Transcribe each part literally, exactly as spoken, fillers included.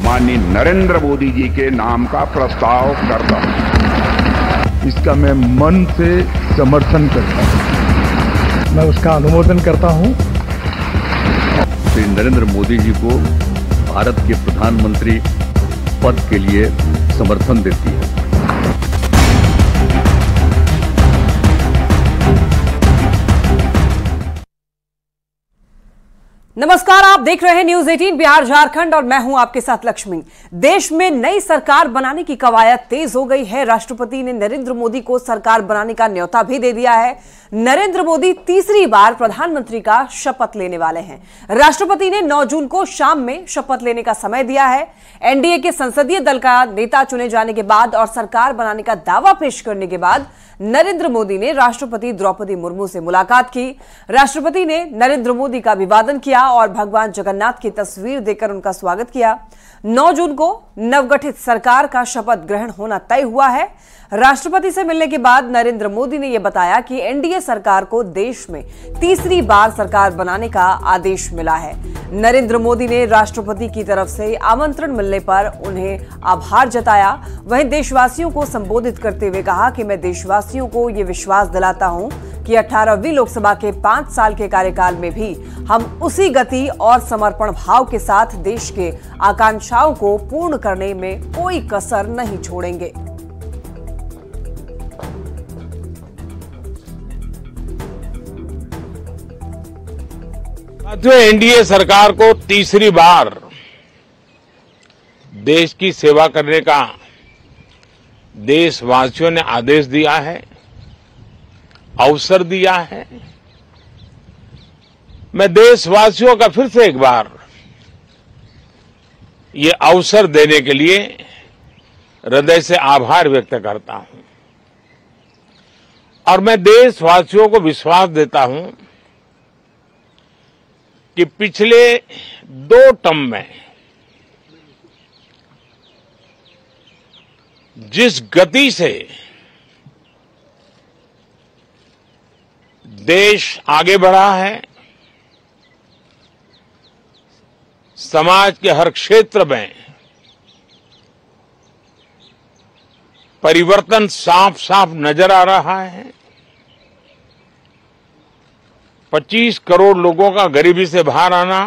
माननीय नरेंद्र मोदी जी के नाम का प्रस्ताव करता हूं। इसका मैं मन से समर्थन करता हूं, मैं उसका अनुमोदन करता हूं। श्री नरेंद्र मोदी जी को भारत के प्रधानमंत्री पद के लिए समर्थन देती है। नमस्कार, आप देख रहे हैं न्यूज अठारह बिहार झारखंड और मैं हूं आपके साथ लक्ष्मी। देश में नई सरकार बनाने की कवायद तेज हो गई है। राष्ट्रपति ने नरेंद्र मोदी को सरकार बनाने का न्योता भी दे दिया है। नरेंद्र मोदी तीसरी बार प्रधानमंत्री का शपथ लेने वाले हैं। राष्ट्रपति ने नौ जून को शाम में शपथ लेने का समय दिया है। एनडीए के संसदीय दल का नेता चुने जाने के बाद और सरकार बनाने का दावा पेश करने के बाद नरेंद्र मोदी ने राष्ट्रपति द्रौपदी मुर्मू से मुलाकात की। राष्ट्रपति ने नरेंद्र मोदी का अभिवादन किया और भगवान जगन्नाथ की तस्वीर देकर उनका स्वागत किया। नौ जून को नवगठित सरकार का शपथ ग्रहण होना तय हुआ है। राष्ट्रपति से मिलने के बाद नरेंद्र मोदी ने यह बताया कि एनडीए सरकार को देश में तीसरी बार सरकार बनाने का आदेश मिला है। नरेंद्र मोदी ने राष्ट्रपति की तरफ से आमंत्रण मिलने पर उन्हें आभार जताया। वहीं देशवासियों को संबोधित करते हुए कहा कि मैं देशवासियों को यह विश्वास दिलाता हूं कि अठारहवीं लोकसभा के पांच साल के कार्यकाल में भी हम उसी गति और समर्पण भाव के साथ देश के आकांक्षाओं को पूर्ण करने में कोई कसर नहीं छोड़ेंगे। साथियों, एनडीए सरकार को तीसरी बार देश की सेवा करने का देशवासियों ने आदेश दिया है, अवसर दिया है। मैं देशवासियों का फिर से एक बार ये अवसर देने के लिए हृदय से आभार व्यक्त करता हूं और मैं देशवासियों को विश्वास देता हूं कि पिछले दो टर्म में जिस गति से देश आगे बढ़ा है, समाज के हर क्षेत्र में परिवर्तन साफ साफ नजर आ रहा है। पच्चीस करोड़ लोगों का गरीबी से बाहर आना,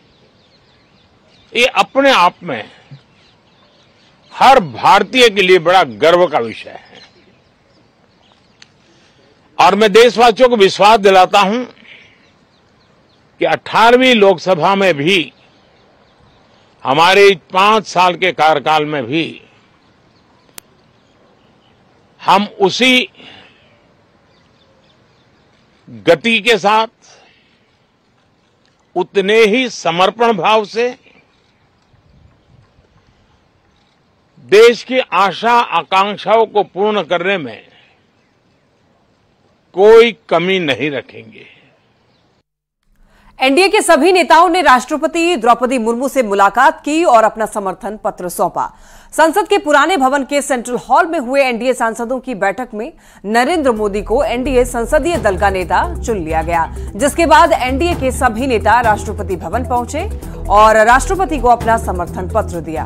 ये अपने आप में हर भारतीय के लिए बड़ा गर्व का विषय है। और मैं देशवासियों को विश्वास दिलाता हूं कि अठारहवीं लोकसभा में भी, हमारे पांच साल के कार्यकाल में भी, हम उसी गति के साथ, उतने ही समर्पण भाव से देश की आशा आकांक्षाओं को पूर्ण करने में कोई कमी नहीं रखेंगे। एनडीए के सभी नेताओं ने राष्ट्रपति द्रौपदी मुर्मू से मुलाकात की और अपना समर्थन पत्र सौंपा। संसद के पुराने भवन के सेंट्रल हॉल में हुए एनडीए सांसदों की बैठक में नरेंद्र मोदी को एनडीए संसदीय दल का नेता चुन लिया गया, जिसके बाद एनडीए के सभी नेता राष्ट्रपति भवन पहुंचे और राष्ट्रपति को अपना समर्थन पत्र दिया।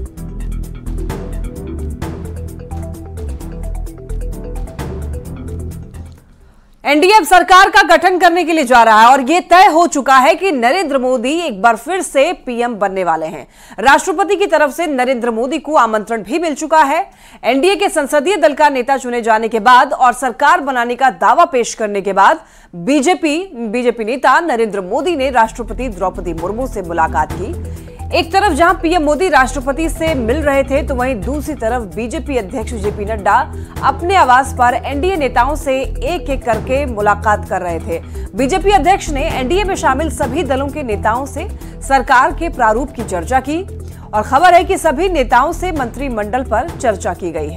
एनडीए अब सरकार का गठन करने के लिए जा रहा है और यह तय हो चुका है कि नरेंद्र मोदी एक बार फिर से पीएम बनने वाले हैं। राष्ट्रपति की तरफ से नरेंद्र मोदी को आमंत्रण भी मिल चुका है। एनडीए के संसदीय दल का नेता चुने जाने के बाद और सरकार बनाने का दावा पेश करने के बाद बीजेपी बीजेपी नेता नरेंद्र मोदी ने राष्ट्रपति द्रौपदी मुर्मू से मुलाकात की। एक तरफ जहां पीएम मोदी राष्ट्रपति से मिल रहे थे, तो वहीं दूसरी तरफ बीजेपी अध्यक्ष जेपी नड्डा अपने आवास पर एनडीए नेताओं से एक एक करके मुलाकात कर रहे थे। बीजेपी अध्यक्ष ने एनडीए में शामिल सभी दलों के नेताओं से सरकार के प्रारूप की चर्चा की और खबर है कि सभी नेताओं से मंत्रिमंडल पर चर्चा की गई है।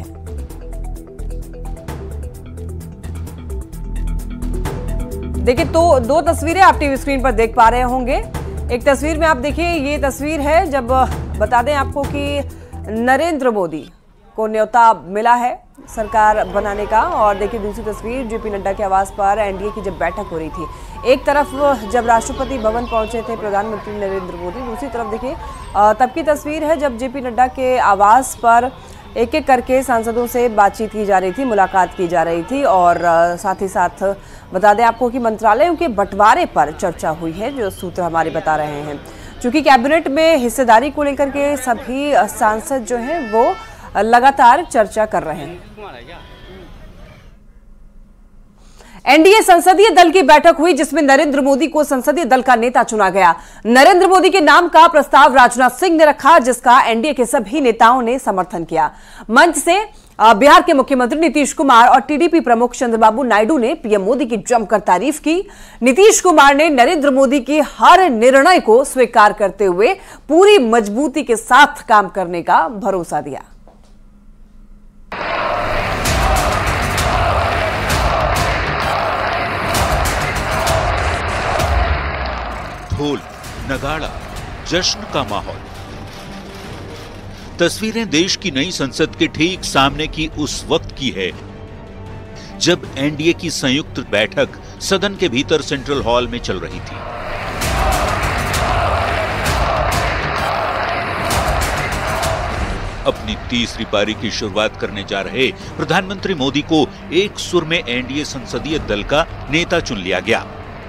देखिए, तो दो तस्वीरें आप टीवी स्क्रीन पर देख पा रहे होंगे। एक तस्वीर में आप देखिए, ये तस्वीर है जब बता दें आपको कि नरेंद्र मोदी को न्योता मिला है सरकार बनाने का। और देखिए दूसरी तस्वीर जेपी नड्डा के आवास पर एनडीए की जब बैठक हो रही थी। एक तरफ जब राष्ट्रपति भवन पहुंचे थे प्रधानमंत्री नरेंद्र मोदी, दूसरी तरफ देखिए तब की तस्वीर है जब जेपी नड्डा के आवास पर एक एक करके सांसदों से बातचीत की जा रही थी, मुलाकात की जा रही थी। और साथ ही साथ बता दें आपको कि मंत्रालयों के बंटवारे पर चर्चा हुई है, जो सूत्र हमारे बता रहे हैं। चूंकि कैबिनेट में हिस्सेदारी को लेकर के सभी सांसद जो हैं वो लगातार चर्चा कर रहे हैं। एनडीए संसदीय दल की बैठक हुई जिसमें नरेंद्र मोदी को संसदीय दल का नेता चुना गया। नरेंद्र मोदी के नाम का प्रस्ताव राजनाथ सिंह ने रखा, जिसका एनडीए के सभी नेताओं ने समर्थन किया। मंच से बिहार के मुख्यमंत्री नीतीश कुमार और टीडीपी प्रमुख चंद्रबाबू नायडू ने पीएम मोदी की जमकर तारीफ की। नीतीश कुमार ने नरेंद्र मोदी की हर निर्णय को स्वीकार करते हुए पूरी मजबूती के साथ काम करने का भरोसा दिया। ढोल, नगाड़ा, जश्न का माहौल। तस्वीरें देश की नई संसद के ठीक सामने की उस वक्त की है जब एनडीए की संयुक्त बैठक सदन के भीतर सेंट्रल हॉल में चल रही थी। अपनी तीसरी पारी की शुरुआत करने जा रहे प्रधानमंत्री मोदी को एक सुर में एनडीए संसदीय दल का नेता चुन लिया गया।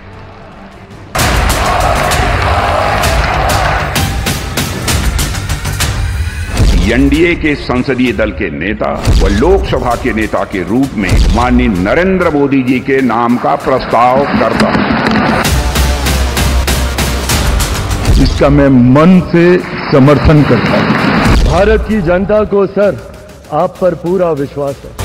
एनडीए के संसदीय दल के नेता व लोकसभा के नेता के रूप में माननीय नरेंद्र मोदी जी के नाम का प्रस्ताव करता हूं। इसका मैं मन से समर्थन करता हूं। भारत की जनता को सर आप पर पूरा विश्वास है।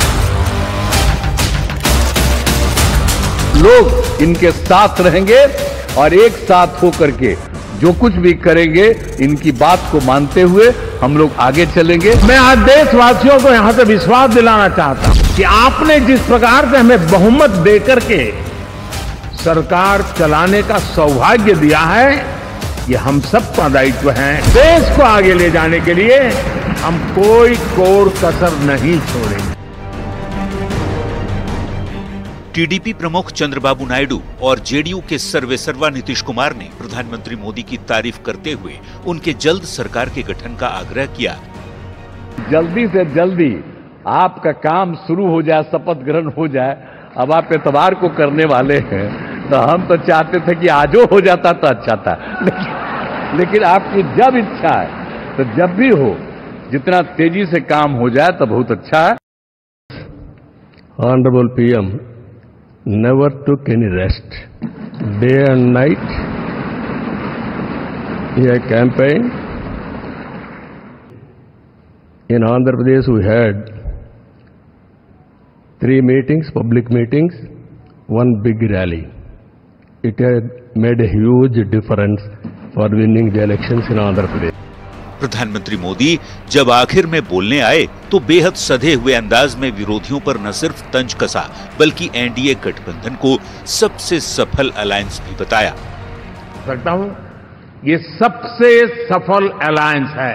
लोग इनके साथ रहेंगे और एक साथ होकर के जो कुछ भी करेंगे इनकी बात को मानते हुए हम लोग आगे चलेंगे। मैं आज देशवासियों को यहां से विश्वास दिलाना चाहता हूं कि आपने जिस प्रकार से हमें बहुमत देकर के सरकार चलाने का सौभाग्य दिया है, ये हम सबका दायित्व है। देश को आगे ले जाने के लिए हम कोई कोर कसर नहीं छोड़ेंगे। टीडीपी प्रमुख चंद्रबाबू नायडू और जेडीयू के सर्वेसर्वा नीतीश कुमार ने प्रधानमंत्री मोदी की तारीफ करते हुए उनके जल्द सरकार के गठन का आग्रह किया। जल्दी से जल्दी आपका काम शुरू हो जाए, शपथ ग्रहण हो जाए। अब आप एतवार को करने वाले हैं तो हम तो चाहते थे कि आजो हो जाता तो अच्छा था, लेकिन, लेकिन आपकी जब इच्छा है तो जब भी हो, जितना तेजी से काम हो जाए तो बहुत अच्छा है। Honourable PM never took any rest. Day and night, he had campaigned. In Andhra Pradesh, we had three meetings, public meetings, one big rally. It had made a huge difference for winning the elections in Andhra Pradesh. प्रधानमंत्री मोदी जब आखिर में बोलने आए तो बेहद सधे हुए अंदाज में विरोधियों पर न सिर्फ तंज कसा बल्कि एनडीए गठबंधन को सबसे सफल अलायंस भी बताया। सकता हूं ये सबसे सफल अलायंस है।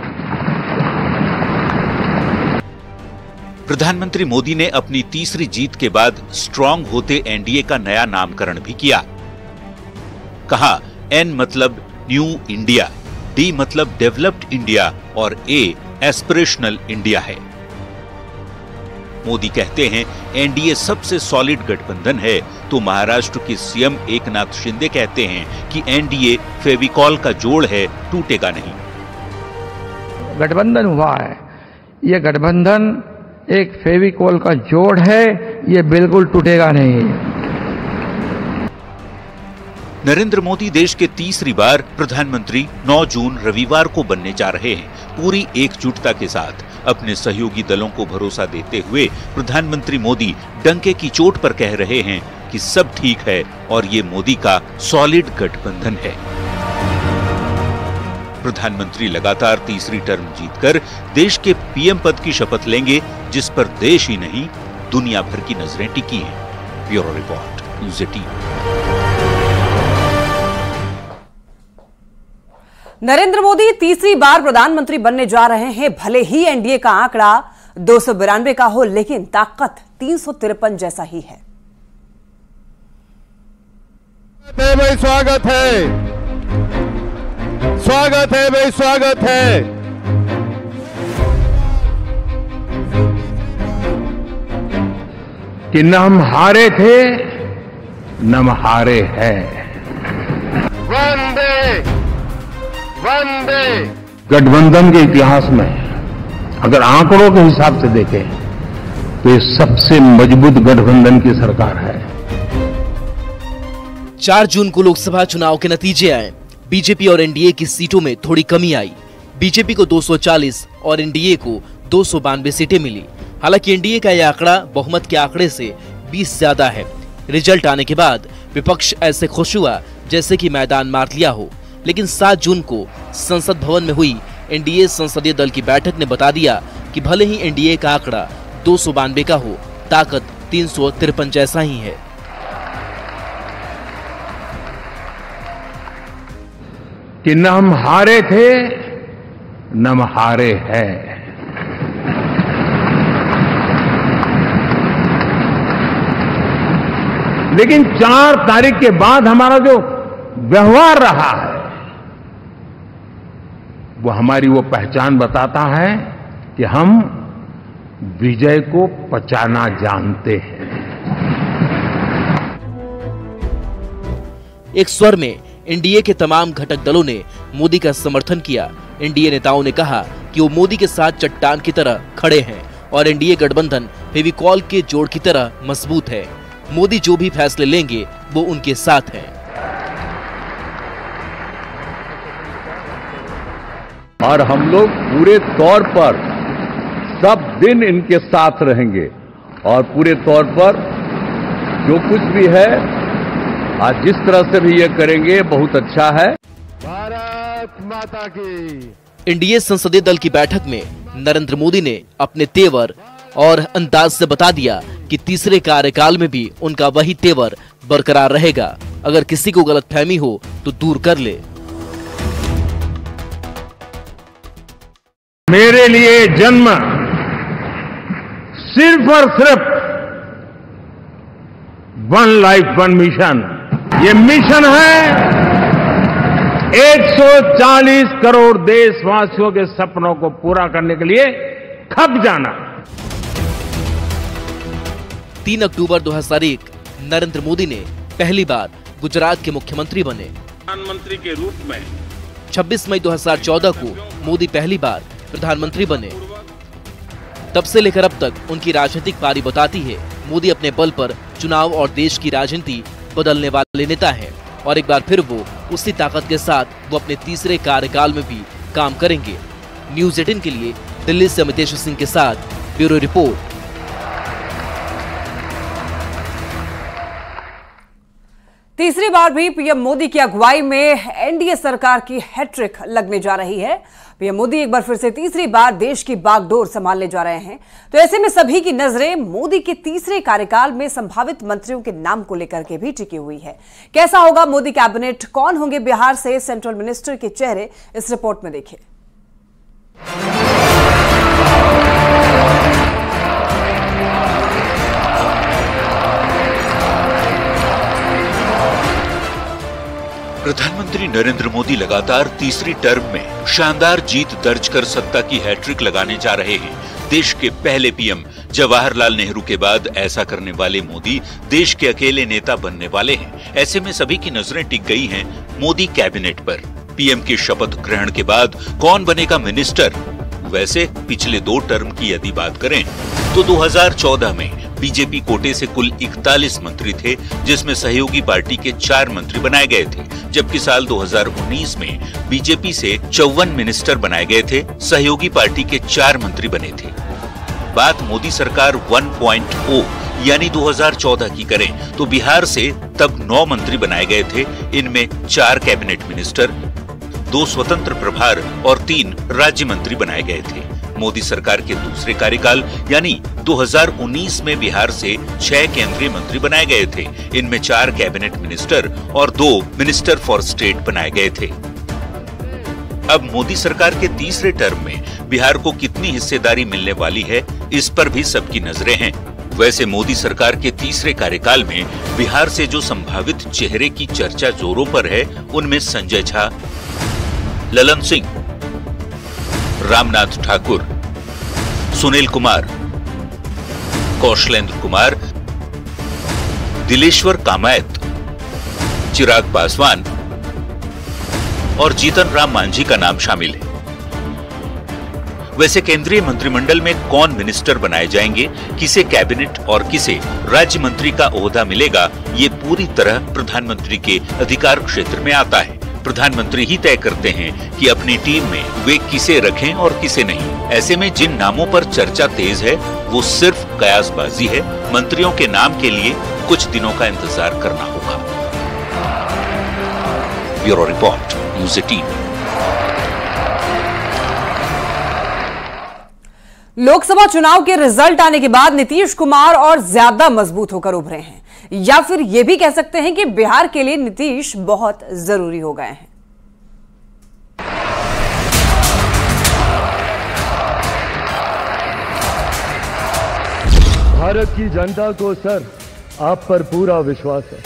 प्रधानमंत्री मोदी ने अपनी तीसरी जीत के बाद स्ट्रांग होते एनडीए का नया नामकरण भी किया। कहा एन मतलब न्यू इंडिया, डी मतलब डेवलप्ड इंडिया और ए एस्पिरेशनल इंडिया है। मोदी कहते हैं एनडीए सबसे सॉलिड गठबंधन है तो महाराष्ट्र के सीएम एकनाथ शिंदे कहते हैं कि एनडीए फेविकॉल का जोड़ है, टूटेगा नहीं। गठबंधन हुआ है, ये गठबंधन एक फेविकॉल का जोड़ है, ये बिल्कुल टूटेगा नहीं। नरेंद्र मोदी देश के तीसरी बार प्रधानमंत्री नौ जून रविवार को बनने जा रहे हैं। पूरी एकजुटता के साथ अपने सहयोगी दलों को भरोसा देते हुए प्रधानमंत्री मोदी डंके की चोट पर कह रहे हैं कि सब ठीक है और ये मोदी का सॉलिड गठबंधन है। प्रधानमंत्री लगातार तीसरी टर्म जीतकर देश के पीएम पद की शपथ लेंगे, जिस पर देश ही नहीं दुनिया भर की नजरें टिकी हैं। Bureau report, news eighteen. Narendra Modi तीसरी बार प्रधानमंत्री बनने जा रहे हैं। भले ही एनडीए का आंकड़ा दो सौ बिरानवे का हो, लेकिन ताकत तीन सौ तिरपन जैसा ही है। भाई स्वागत है, स्वागत है भाई, स्वागत है। कि न हम हारे थे न हम हारे हैं। वंदे वंदे। गठबंधन के इतिहास में अगर आंकड़ों के हिसाब से देखें तो ये सबसे मजबूत गठबंधन की सरकार है। चार जून को लोकसभा चुनाव के नतीजे आए। बीजेपी और एनडीए की सीटों में थोड़ी कमी आई। बीजेपी को दो सौ चालीस और एनडीए को दो सौ बानवे सीटें मिली। हालांकि एनडीए का यह आंकड़ा बहुमत के आंकड़े से बीस ज्यादा है। रिजल्ट आने के बाद विपक्ष ऐसे खुश हुआ जैसे कि मैदान मार लिया हो। लेकिन सात जून को संसद भवन में हुई एनडीए संसदीय दल की बैठक ने बता दिया कि भले ही एनडीए का आंकड़ा दो सौ बानवे का हो, ताकत तीन सौ तिरपन जैसा ही है। कि न हम हारे थे न हम हारे हैं। लेकिन चार तारीख के बाद हमारा जो व्यवहार रहा है वो हमारी वो पहचान बताता है कि हम विजय को पचाना जानते हैं। एक स्वर में एनडीए के तमाम घटक दलों ने मोदी का समर्थन किया। एनडीए नेताओं ने कहा कि वो मोदी के साथ चट्टान की तरह खड़े हैं और एनडीए गठबंधन फेविकॉल के जोड़ की तरह मजबूत है। मोदी जो भी फैसले लेंगे वो उनके साथ हैं। और हम लोग पूरे तौर पर सब दिन इनके साथ रहेंगे और पूरे तौर पर जो कुछ भी है आज जिस तरह से भी ये करेंगे बहुत अच्छा है। भारत माता की। एनडीए संसदीय दल की बैठक में नरेंद्र मोदी ने अपने तेवर और अंदाज से बता दिया कि तीसरे कार्यकाल में भी उनका वही तेवर बरकरार रहेगा। अगर किसी को गलतफहमी हो तो दूर कर ले। मेरे लिए जन्म सिर्फ और सिर्फ वन लाइफ वन मिशन, ये मिशन है एक सौ चालीस करोड़ देशवासियों के सपनों को पूरा करने के लिए खप जाना। तीन अक्टूबर दो हज़ार एक नरेंद्र मोदी ने पहली बार गुजरात के मुख्यमंत्री बने। प्रधानमंत्री के रूप में छब्बीस मई दो हज़ार चौदह को मोदी पहली बार प्रधानमंत्री बने। तब से लेकर अब तक उनकी राजनीतिक पारी बताती है मोदी अपने बल पर चुनाव और देश की राजनीति बदलने वाले नेता हैं और एक बार फिर वो उसी ताकत के साथ वो अपने तीसरे कार्यकाल में भी काम करेंगे। न्यूज़ अठारह के लिए दिल्ली से अमितेश सिंह के साथ ब्यूरो रिपोर्ट। तीसरी बार भी पीएम मोदी की अगुवाई में एनडीए सरकार की हैट्रिक लगने जा रही है। पीएम मोदी एक बार फिर से तीसरी बार देश की बागडोर संभालने जा रहे हैं। तो ऐसे में सभी की नजरें मोदी के तीसरे कार्यकाल में संभावित मंत्रियों के नाम को लेकर के भी टिकी हुई है। कैसा होगा मोदी कैबिनेट, कौन होंगे बिहार से सेंट्रल मिनिस्टर के चेहरे, इस रिपोर्ट में देखिए। प्रधानमंत्री नरेंद्र मोदी लगातार तीसरी टर्म में शानदार जीत दर्ज कर सत्ता की हैट्रिक लगाने जा रहे हैं। देश के पहले पीएम जवाहरलाल नेहरू के बाद ऐसा करने वाले मोदी देश के अकेले नेता बनने वाले हैं। ऐसे में सभी की नजरें टिक गई हैं मोदी कैबिनेट पर। पीएम के शपथ ग्रहण के बाद कौन बनेगा मिनिस्टर? वैसे पिछले दो टर्म की यदि बात करें तो दो हज़ार चौदह में बीजेपी कोटे से कुल इकतालीस मंत्री थे, जिसमें सहयोगी पार्टी के चार मंत्री बनाए गए थे, जबकि साल दो हज़ार उन्नीस में बीजेपी से चौवन मिनिस्टर बनाए गए थे, सहयोगी पार्टी के चार मंत्री बने थे। बात मोदी सरकार वन पॉइंट ओ यानी दो हज़ार चौदह की करें तो बिहार से तब नौ मंत्री बनाए गए थे। इनमें चार कैबिनेट मिनिस्टर, दो स्वतंत्र प्रभार और तीन राज्य मंत्री बनाए गए थे। मोदी सरकार के दूसरे कार्यकाल यानी दो हज़ार उन्नीस में बिहार से छह केंद्रीय मंत्री बनाए गए थे। इनमें चार कैबिनेट मिनिस्टर और दो मिनिस्टर फॉर स्टेट बनाए गए थे। अब मोदी सरकार के तीसरे टर्म में बिहार को कितनी हिस्सेदारी मिलने वाली है, इस पर भी सबकी नजरें हैं। वैसे मोदी सरकार के तीसरे कार्यकाल में बिहार से जो संभावित चेहरे की चर्चा जोरों पर है, उनमें संजय झा, ललन सिंह, रामनाथ ठाकुर, सुनील कुमार, कौशलेंद्र कुमार, दिलेश्वर कामायत, चिराग पासवान और जीतन राम मांझी का नाम शामिल है। वैसे केंद्रीय मंत्रिमंडल में कौन मिनिस्टर बनाए जाएंगे, किसे कैबिनेट और किसे राज्य मंत्री का ओहदा मिलेगा, ये पूरी तरह प्रधानमंत्री के अधिकार क्षेत्र में आता है। प्रधानमंत्री ही तय करते हैं कि अपनी टीम में वे किसे रखें और किसे नहीं। ऐसे में जिन नामों पर चर्चा तेज है, वो सिर्फ कयासबाजी है। मंत्रियों के नाम के लिए कुछ दिनों का इंतजार करना होगा। Bureau report, news eighteen. Lok Sabha चुनाव के रिजल्ट आने के बाद नीतीश कुमार और ज्यादा मजबूत होकर उभरे हैं, या फिर यह भी कह सकते हैं कि बिहार के लिए नीतीश बहुत जरूरी हो गए हैं। भारत की जनता को सर आप पर पूरा विश्वास है।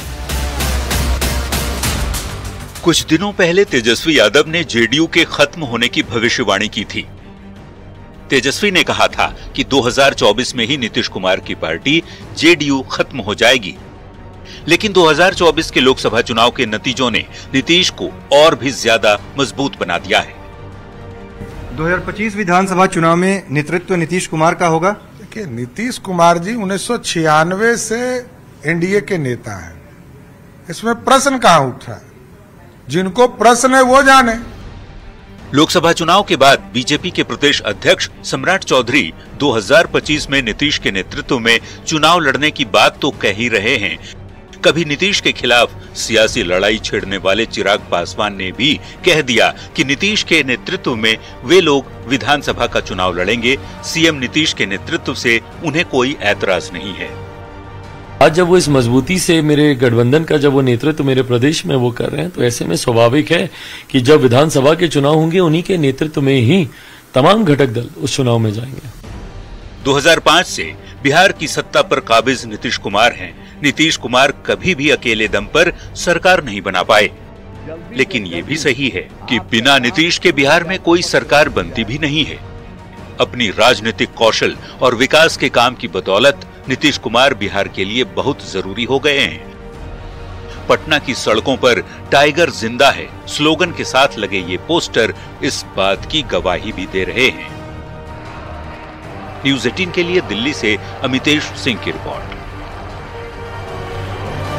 कुछ दिनों पहले तेजस्वी यादव ने जेडीयू के खत्म होने की भविष्यवाणी की थी। तेजस्वी ने कहा था कि दो हज़ार चौबीस में ही नीतीश कुमार की पार्टी जेडीयू खत्म हो जाएगी, लेकिन दो हज़ार चौबीस के लोकसभा चुनाव के नतीजों ने नीतीश को और भी ज्यादा मजबूत बना दिया है। दो हज़ार पच्चीस विधानसभा चुनाव में नेतृत्व नीतीश कुमार का होगा। देखिए, नीतीश कुमार जी उन्नीस सौ छियानवे से एनडीए के नेता हैं, इसमें प्रश्न कहां उठा? जिनको प्रश्न है वो जाने। लोकसभा चुनाव के बाद बीजेपी के प्रदेश अध्यक्ष सम्राट चौधरी दो हज़ार पच्चीस में नीतीश के नेतृत्व में चुनाव लड़ने की बात तो कह ही रहे हैं। कभी नीतीश के खिलाफ सियासी लड़ाई छेड़ने वाले चिराग पासवान ने भी कह दिया कि नीतीश के नेतृत्व में वे लोग विधानसभा का चुनाव लड़ेंगे। सीएम नीतीश के नेतृत्व से उन्हें कोई ऐतराज नहीं है। आज जब वो इस मजबूती से मेरे गठबंधन का जब वो नेतृत्व मेरे प्रदेश में वो कर रहे हैं, तो ऐसे में स्वाभाविक है कि जब विधानसभा के चुनाव होंगे, उन्हीं के नेतृत्व में ही तमाम घटक दल उस चुनाव में जाएंगे। दो हज़ार पाँच से बिहार की सत्ता पर काबिज नीतीश कुमार हैं। नीतीश कुमार कभी भी अकेले दम पर सरकार नहीं बना पाए, लेकिन ये भी सही है कि बिना नीतीश के बिहार में कोई सरकार बनती भी नहीं है। अपनी राजनीतिक कौशल और विकास के काम की बदौलत नीतीश कुमार बिहार के लिए बहुत जरूरी हो गए हैं। पटना की सड़कों पर टाइगर जिंदा है स्लोगन के साथ लगे ये पोस्टर इस बात की गवाही भी दे रहे हैं। न्यूज़ अठारह के लिए दिल्ली से अमितेश सिंह की रिपोर्ट।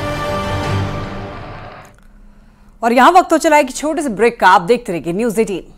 और यहां वक्त हो चला है कि छोटे से ब्रेक का। आप देखते रहिए न्यूज़ अठारह।